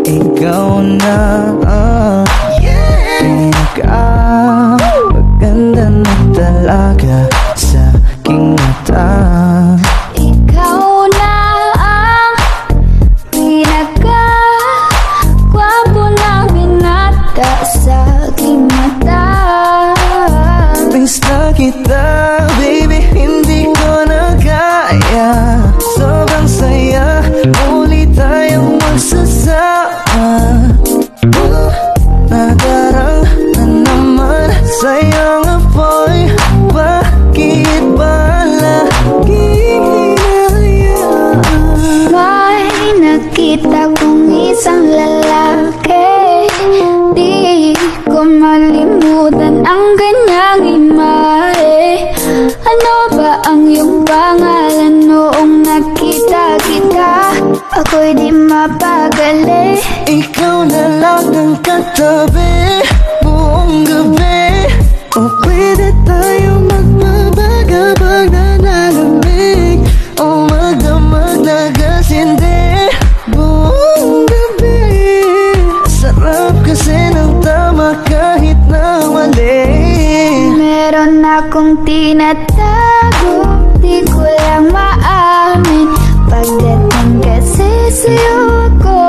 ikaw na maganda na talaga sa aking mata. Ikaw na ang pinaka-gwapo na binata sa aking mata. Miss na kita, baby, hindi ko na kaya. Sobrang saya, muli tayong magsasama. Nadarang na naman sayang apoy. Bakit ba laging hinayaan? May nakita kong isang lalaki, di ko malimutan ang kanyang imahe. Ano ba ang iyong pangalan noong nakita kita? Ako'y di mapagali. Ikaw na lang ang katabi buong gabi. O pwede tayo magbabagabag na nalamig, o magdamag na gasindi buong gabi. Sarap kasi ng tama kahit na mali. Meron akong tinatago, di ko lang maamin. Pagdating kasi sa'yo ako